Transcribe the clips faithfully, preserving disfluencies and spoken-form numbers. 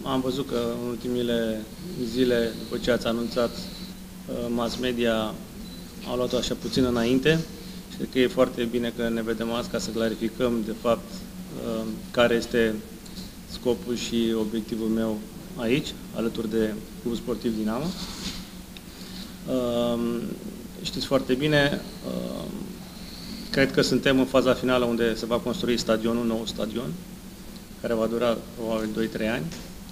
am văzut că în ultimile zile, după ce ați anunțat, mass media au luat-o așa puțin înainte și cred că e foarte bine că ne vedem azi ca să clarificăm, de fapt, care este scopul și obiectivul meu aici, alături de Clubul Sportiv Dinamo. Știți foarte bine, cred că suntem în faza finală unde se va construi stadionul, nou stadion, care va dura probabil doi trei ani.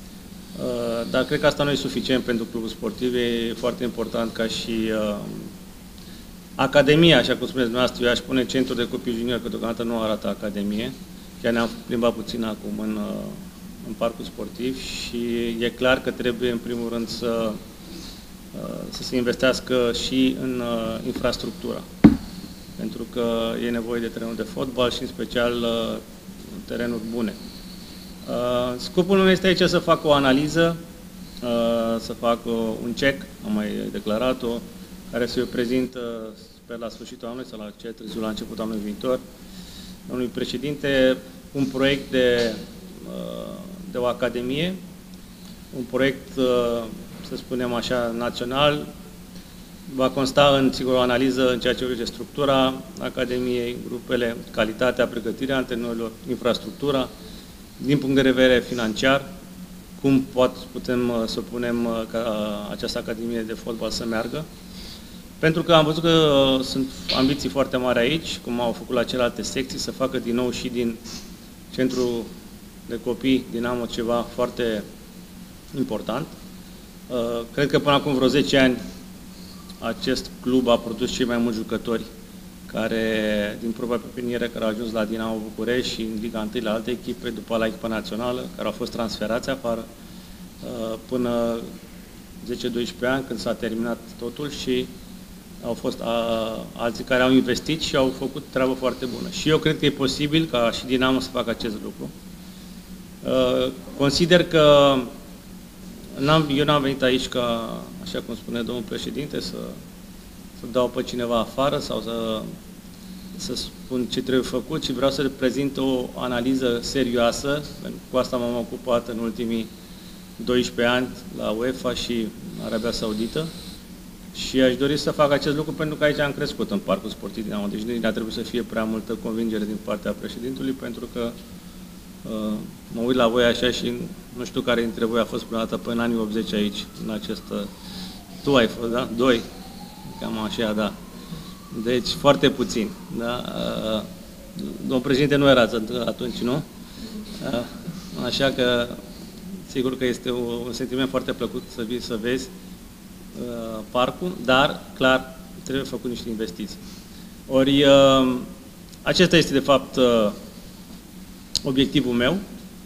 Dar cred că asta nu e suficient pentru clubul sportiv, e foarte important ca și uh, Academia, așa cum spuneți dumneavoastră, eu aș spune centru de copii juniori, că deocamdată nu arată Academie. Chiar ne-am plimbat puțin acum în, uh, în parcul sportiv și e clar că trebuie în primul rând să, uh, să se investească și în uh, infrastructura. Pentru că e nevoie de terenuri de fotbal și în special uh, terenuri bune. Uh, scopul meu este aici să fac o analiză, uh, să fac uh, un check, am mai declarat-o, care să o prezint, uh, sper la sfârșitul anului sau la ce târziu la începutul anului viitor, domnului președinte, un proiect de, uh, de o academie, un proiect, uh, să spunem așa, național, va consta în, sigur, o analiză în ceea ce privește structura academiei, grupele, calitatea, pregătirea antrenorilor, infrastructura, din punct de vedere financiar, cum pot, putem să punem ca această academie de fotbal să meargă. Pentru că am văzut că sunt ambiții foarte mari aici, cum au făcut la celelalte secții, să facă din nou și din centrul de copii Dinamo ceva foarte important. Cred că până acum vreo zece ani acest club a produs cei mai mulți jucători care, din proba pepiniere, care au ajuns la Dinamo București și în Liga unu la alte echipe, după la echipa națională, care au fost transferați afară până zece doisprezece ani, când s-a terminat totul și au fost a, alții care au investit și au făcut treabă foarte bună. Și eu cred că e posibil ca și Dinamo să facă acest lucru. Consider că n-am, eu n-am venit aici ca, așa cum spune domnul președinte, să să dau pe cineva afară sau să, să spun ce trebuie făcut, ci vreau să reprezint o analiză serioasă. Cu asta m-am ocupat în ultimii doisprezece ani la UEFA și Arabia Saudită și aș dori să fac acest lucru pentru că aici am crescut în parcul sportiv Dinamo. Deci nu ar trebui să fie prea multă convingere din partea președintului, pentru că uh, mă uit la voi așa și nu știu care dintre voi a fost prima dată până în anii optzeci aici, în această... Tu ai fost, da? Doi. Cam așa, da. Deci, foarte puțin. Da? Domnul președinte nu erați atunci, nu? Așa că, sigur că este un sentiment foarte plăcut să vii să vezi parcul, dar, clar, trebuie făcut niște investiții. Ori, acesta este, de fapt, obiectivul meu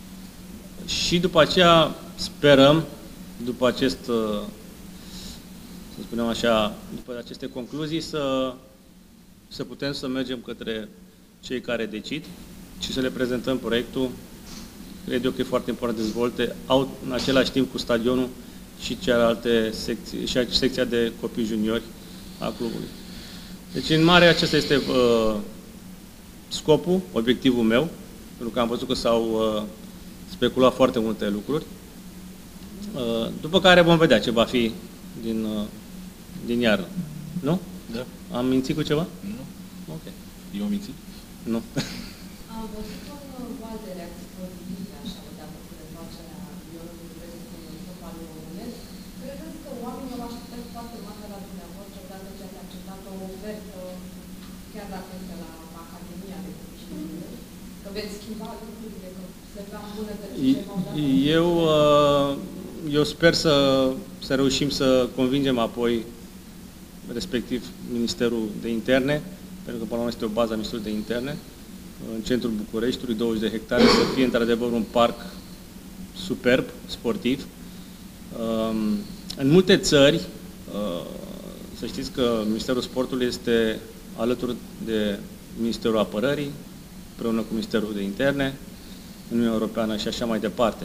și după aceea sperăm, după acest să spunem așa, după aceste concluzii, să, să putem să mergem către cei care decid și să le prezentăm proiectul. Cred eu că e foarte important să dezvolte, au în același timp cu stadionul și cealaltă secții, și secția de copii juniori a clubului. Deci, în mare, acesta este uh, scopul, obiectivul meu, pentru că am văzut că s-au uh, speculat foarte multe lucruri. Uh, după care vom vedea ce va fi din... Uh, din iarnă. Nu? Da. Am mințit cu ceva? Nu. Ok. Eu am mințit? Nu. Am văzut un val de reacții pozitive, așa, odată cu refacerea Ionului București în fotbalul românesc. Credeți că oamenii au așteptat foarte mult de la dumneavoastră, odată ce ați acceptat o ofertă, chiar dacă este la Academia de Copii, că veți schimba lucrurile, că se va îmbunătăți ceva odată? Eu, eu sper să, să reușim să convingem apoi respectiv Ministerul de Interne, pentru că până la urmă este o bază a Ministerului de Interne, în centrul Bucureștiului, douăzeci de hectare, să fie într-adevăr un parc superb, sportiv. În multe țări, să știți că Ministerul Sportului este alături de Ministerul Apărării, împreună cu Ministerul de Interne, Uniunea Europeană și așa mai departe.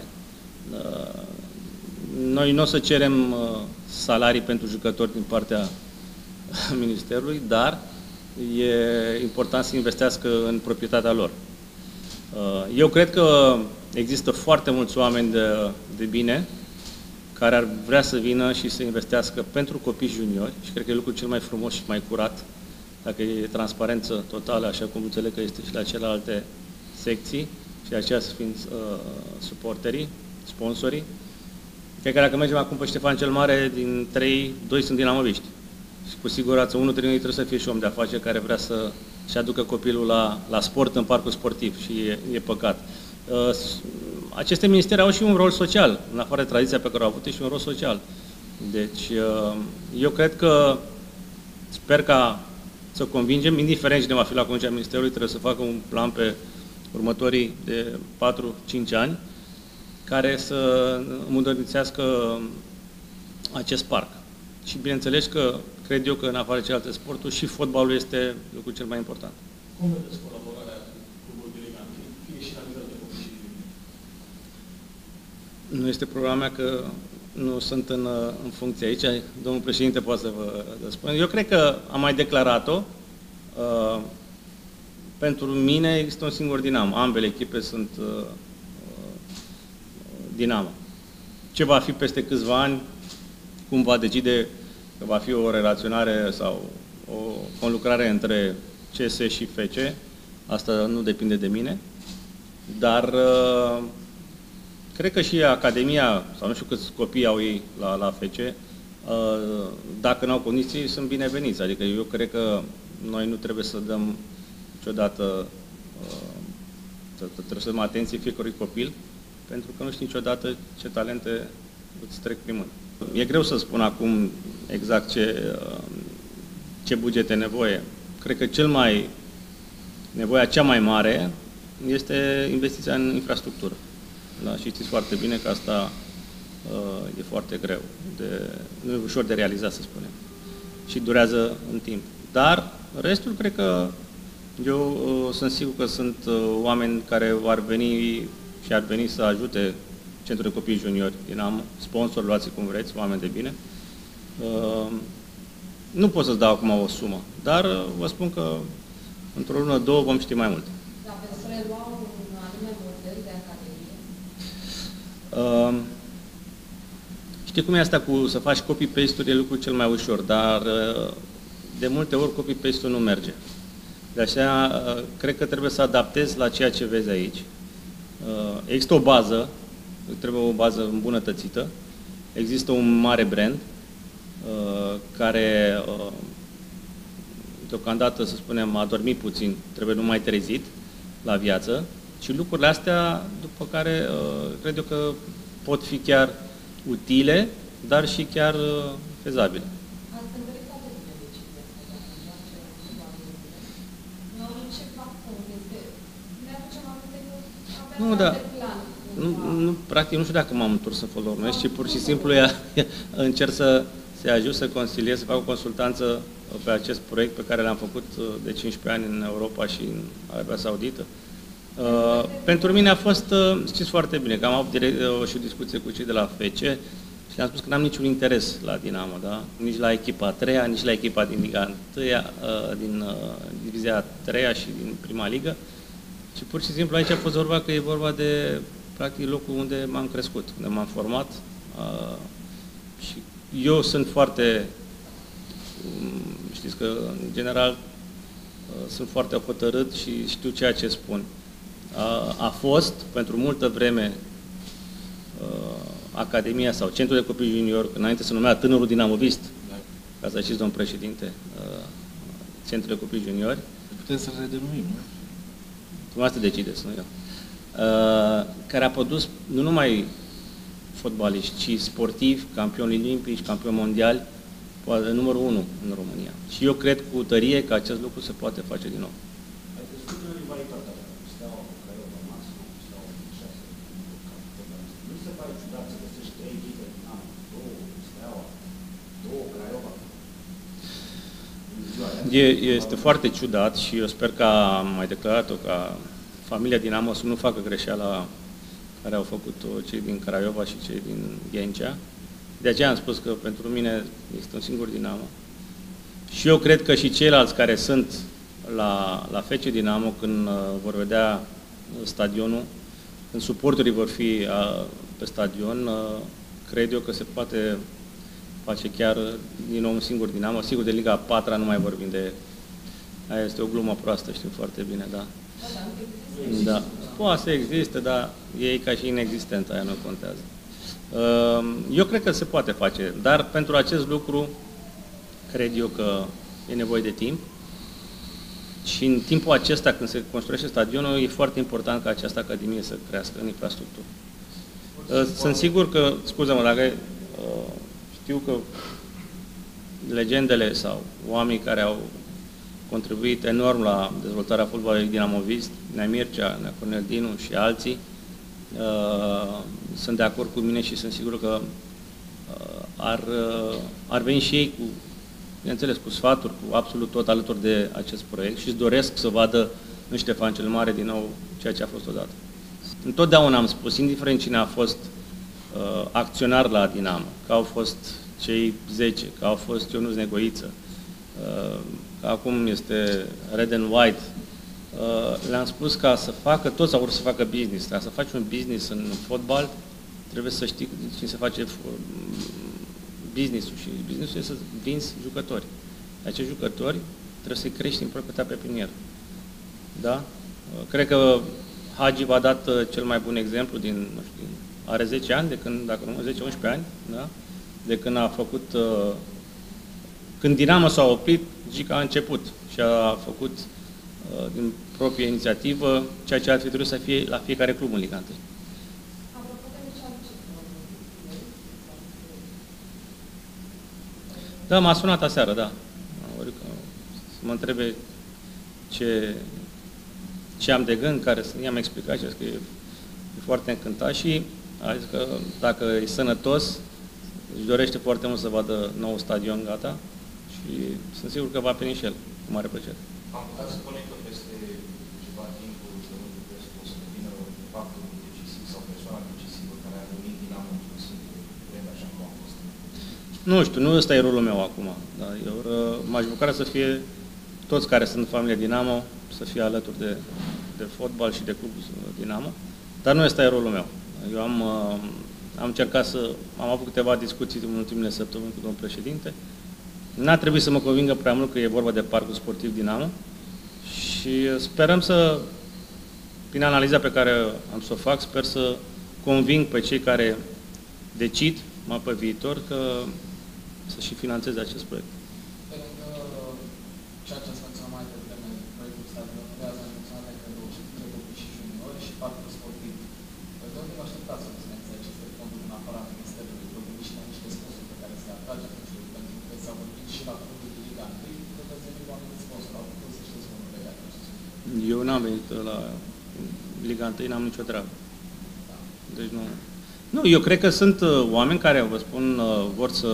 Noi nu o să cerem salarii pentru jucători din partea Ministerului, dar e important să investească în proprietatea lor. Eu cred că există foarte mulți oameni de, de bine care ar vrea să vină și să investească pentru copii juniori și cred că e lucrul cel mai frumos și mai curat, dacă e transparență totală, așa cum înțeleg că este și la celelalte secții și de aceea să fiind uh, suporterii, sponsorii. Cred că dacă mergem acum pe Ștefan cel Mare, din trei, doi sunt dinamoviști. Și cu siguranță unul dintre ei trebuie să fie și om de afaceri care vrea să-și aducă copilul la, la sport în parcul sportiv și e, e păcat. Uh, aceste ministere au și un rol social, în afară de tradiția pe care au avut, și un rol social. Deci, uh, eu cred că, sper ca să convingem, indiferent cine va fi la conducerea Ministerului, trebuie să facă un plan pe următorii de patru cinci ani, care să îmbunătățească acest parc. Și bineînțeles că cred eu că în afară de celelalte sporturi și fotbalul este lucrul cel mai important. Cum vedeți colaborarea cu clubul de Liga, fie și la nivel de copii și juniori? Nu este problema mea că nu sunt în, în funcție aici. Domnul președinte poate să vă răspund. Eu cred că am mai declarat-o. Uh, pentru mine există un singur Dinamo. Ambele echipe sunt uh, Dinamo. Ce va fi peste câțiva ani, cum va decide că va fi o relaționare sau o conlucrare între C S și F C, asta nu depinde de mine, dar uh, cred că și Academia, sau nu știu câți copii au ei la, la F C, uh, dacă nu au condiții, sunt bineveniți. Adică eu cred că noi nu trebuie să dăm niciodată, uh, să, trebuie să dăm atenție fiecărui copil, pentru că nu știu niciodată ce talente îți trec prin mână. E greu să spun acum exact ce, ce buget e nevoie. Cred că cel mai, nevoia cea mai mare este investiția în infrastructură. Da? Și știți foarte bine că asta uh, e foarte greu, de, nu e ușor de realizat, să spunem. Și durează în timp. Dar restul, cred că eu uh, sunt sigur că sunt uh, oameni care ar veni și ar veni să ajute Centrul de Copii Juniori Dinamo, sponsor, luați cum vreți, oameni de bine. Uh, nu pot să-ți dau acum o sumă, dar uh, vă spun că într-o lună, două vom ști mai multe. Dar veți prelua un anume model de academie? Uh, știi cum e asta cu să faci copy-paste-uri, e lucrul cel mai ușor, dar uh, de multe ori copy-paste-ul nu merge. De aceea, uh, cred că trebuie să adaptezi la ceea ce vezi aici. Uh, există o bază, trebuie o bază îmbunătățită, există un mare brand uh, care uh, deocamdată, să spunem, a dormit puțin, trebuie numai trezit la viață și lucrurile astea, după care uh, cred eu că pot fi chiar utile, dar și chiar uh, fezabile. Ați întâlnit toate bine decizia asta, dacă nu ce fac este, ne aducem aminte că avem Nu, da. plan. Nu, nu, practic, nu știu dacă m-am întors să folornesc, ci pur și simplu ea, încerc să se ajut, să consiliez, să fac o consultanță pe acest proiect pe care l-am făcut de cincisprezece ani în Europa și în Arabia Saudită. Uh, pentru mine a fost, uh, știți foarte bine, că am avut direct, uh, și o discuție cu cei de la F C și le-am spus că n-am niciun interes la Dinamo, da? Nici la echipa a treia, nici la echipa din Liga întâia, uh, din uh, Divizia a treia și din Prima Ligă. Și pur și simplu aici a fost vorba că e vorba de practic locul unde m-am crescut, unde m-am format. Uh, și eu sunt foarte, um, știți că în general uh, sunt foarte hotărât și știu ceea ce spun. Uh, a fost pentru multă vreme uh, Academia sau Centrul de Copii Junior, înainte se numea Tânărul Dinamovist, da. Ca să știți, domn președinte, uh, Centrul de Copii Juniori. Putem să redenumim, nu? Dumneavoastră decideți, nu eu. Uh, care a produs nu numai fotbaliști, ci sportivi, campioni olimpici, campioni mondiali, poate numărul unu în România. Și eu cred cu tărie că acest lucru se poate face din nou. Ai crescut în rivalitatea cu Steaua, cu Craiova, maxim, cu Steaua, cu șase, nu se pare ciudat să găsești trei echipe din an, două Steaua, două Craiova? E, este foarte ciudat și eu sper că am mai declarat-o ca familia Dinamo să nu facă greșeala care au făcut-o cei din Craiova și cei din Ghencea. De aceea am spus că pentru mine este un singur Dinamo. Și eu cred că și ceilalți care sunt la, la F C Dinamo, când uh, vor vedea stadionul, când suporterii vor fi a, pe stadion, a, cred eu că se poate face chiar din nou un singur Dinamo. Sigur, de Liga a patra nu mai vorbim de... Aia este o glumă proastă, știu foarte bine, da. Da. Poate să existe, dar e ca și inexistent, aia nu contează. Eu cred că se poate face, dar pentru acest lucru cred eu că e nevoie de timp și în timpul acesta, când se construiește stadionul, e foarte important ca această academie să crească în infrastructură. Sunt sigur că, scuze-mă, dacă știu că legendele sau oamenii care au contribuit enorm la dezvoltarea fotbalului dinamovist, Nea Mircea, Nea Cornel Dinu și alții, uh, sunt de acord cu mine și sunt sigur că uh, ar, uh, ar veni și ei cu, bineînțeles, cu sfaturi, cu absolut tot alături de acest proiect și îți doresc să vadă în Ștefan cel Mare din nou ceea ce a fost odată. Întotdeauna am spus, indiferent cine a fost uh, acționar la Dinamo, că au fost cei zece, că au fost Ionuț Negoiță, uh, că acum este Red and White, uh, le-am spus ca să facă, toți au vrut să facă business, ca să faci un business în fotbal, trebuie să știi cum se face business-ul și business-ul este să vinzi jucători. Acești jucători trebuie să-i crești în propria ta pepinier. Da? Uh, cred că Hagi v-a dat uh, cel mai bun exemplu din, nu știu, are zece ani, de când, dacă nu, zece unsprezece ani, da? De când a făcut, uh, când Dinamo s-a oprit, Gica a început și a făcut uh, din proprie inițiativă ceea ce ar fi trebuit să fie la fiecare club în Liga unu. Da, m-a sunat aseară, da. Să mă întrebe ce, ce am de gând, care i-am explicat și că e, e foarte încântat și a zis că dacă e sănătos, își dorește foarte mult să vadă nou stadion gata și sunt sigur că va veni și el, cu mare plăcere. Am putea să spune că peste ceva timp domnul Popescu o să devină factorul decisiv sau persoana decisivă care a venit Dinamo într-un singur brand, așa cum a fost? Nu știu, nu ăsta e rolul meu acum. Da? Eu m-aș bucura să fie toți care sunt familie Dinamo, să fie alături de, de fotbal și de clubul Dinamo, dar nu ăsta e rolul meu. Eu am, am încercat să... am avut câteva discuții în ultimele săptămâni cu domnul președinte. N-a trebuit să mă convingă prea mult că e vorba de parcul sportiv Dinamo și sperăm să, prin analiza pe care am să o fac, sper să conving pe cei care decid mai pe viitor că să și finanțeze acest proiect. Pe lângă ceea ce ați menționat mai devreme, proiectul stadionului ați menționat că între copii și juniori și parcul sportiv. De unde vă așteptați să obțineți aceste fonduri în afara Ministerului? Vă gândiți și la niște sponsori pe care să-i atrageți, nu știu, pentru că s-a vorbit și la clubul de Liga unu, că veți veni oameni de sponsor, au putut să știți unul legat. Eu n-am venit la Liga unu, n-am nicio treabă. Deci nu... Nu, eu cred că sunt uh, oameni care, vă spun, uh, vor să,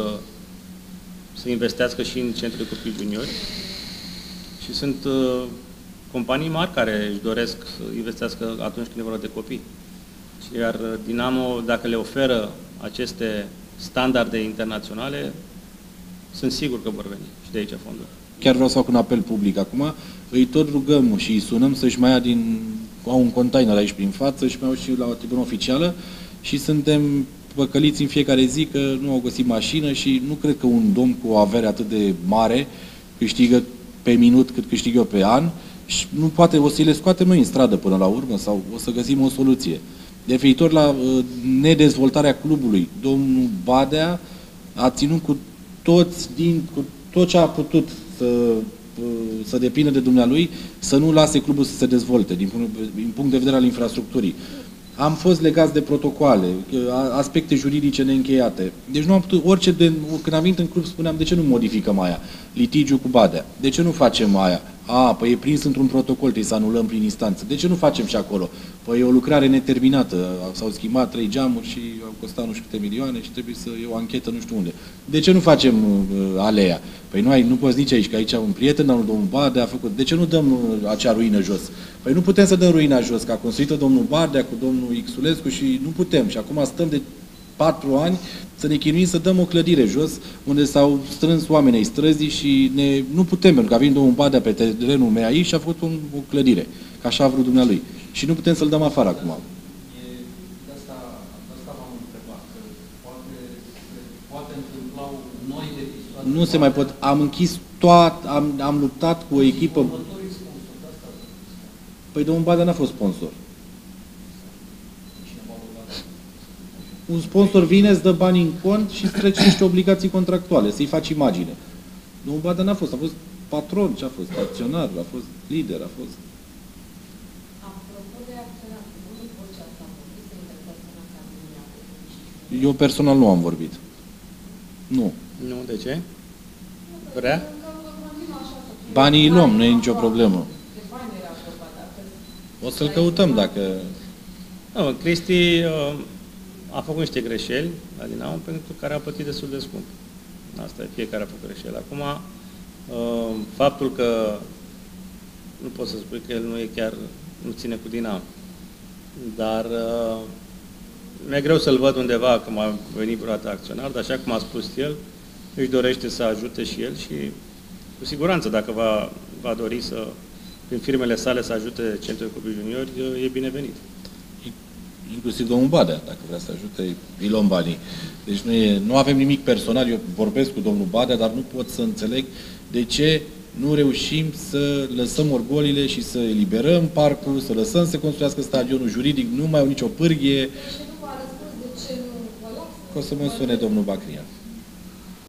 să investească și în centrul de copii juniori și sunt uh, companii mari care își doresc să investească atunci când e vorba de copii. Iar Dinamo, dacă le oferă aceste standarde internaționale, sunt sigur că vor veni și de aici fonduri. Chiar vreau să fac un apel public acum, îi tot rugăm și îi sunăm să-și mai ia din... au un container aici prin față și mai au și la o tribună oficială și suntem păcăliți în fiecare zi că nu au găsit mașină și nu cred că un domn cu o avere atât de mare câștigă pe minut cât câștig eu pe an și nu poate, o să le scoatem noi în stradă până la urmă sau o să găsim o soluție. De viitor la uh, nedezvoltarea clubului, domnul Badea a ținut cu toți din, cu tot ce a putut să, uh, să depindă de dumnealui, să nu lase clubul să se dezvolte din punct, din punct de vedere al infrastructurii. Am fost legați de protocoale, aspecte juridice neîncheiate. Deci nu am putut, orice de, când am venit în club spuneam, de ce nu modificăm aia? Litigiu cu Badea. De ce nu facem aia? A, păi e prins într-un protocol, trebuie să anulăm prin instanță. De ce nu facem și acolo? Păi e o lucrare neterminată. S-au schimbat trei geamuri și au costat nu știu câte milioane și trebuie să e o anchetă nu știu unde. De ce nu facem uh, aleea? Păi nu, ai, nu poți nici aici, că aici un prieten, domnul Badea a făcut. De ce nu dăm uh, acea ruină jos? Păi nu putem să dăm ruina jos, că a construit-o domnul Badea cu domnul Xulescu și nu putem. Și acum stăm de patru ani să ne chinuim să dăm o clădire jos, unde s-au strâns oamenii străzii și ne, nu putem, pentru că a venit domnul Badea pe terenul meu aici și a făcut un, o clădire, că așa a vrut dumnealui. Și nu putem să-l dăm afară acum. E poate întâmplau noi de episoade. Nu se mai pot. Am închis toat, am, am luptat cu o echipă. Următorii sponsori, de asta. Păi domnul Badea n-a fost sponsor. Cineva a urmat. Un sponsor vine, îți dă bani în cont și îți trece niște obligații contractuale, să-i faci imagine. Domnul Badea n-a fost, a fost patron, ce a fost, acționar, a fost lider, a fost... Apropo de acționat, domnul Vocea s-a vorbit să interpersonat Academia de Eu personal nu am vorbit. Nu. Nu, de ce? Vrea? Banii îi luăm, nu e nicio problemă. De bani era vorba, dacă... O să-l căutăm dacă... Nu, Cristi uh, a făcut niște greșeli la Dinamo pentru care a plătit destul de scump. Asta e, fiecare a făcut greșeli. Acum, uh, faptul că nu pot să spui că el nu e chiar, nu ține cu Dinamo, dar uh, mi-e greu să-l văd undeva că m-a venit vreodată acționar, dar așa cum a spus el, își dorește să ajute și el și cu siguranță dacă va, va dori să, prin firmele sale, să ajute Centrul de Copii Juniori, e binevenit. Inclusiv domnul Badea, dacă vrea să ajute, îi luăm banii. Deci nu, e, nu avem nimic personal, eu vorbesc cu domnul Badea, dar nu pot să înțeleg de ce nu reușim să lăsăm orgolile și să eliberăm parcul, să lăsăm să construiască stadionul juridic, nu mai au nicio pârghie. Și nu v-a răspuns de ce nu vă lasă? O să mă sune domnul Bacrian.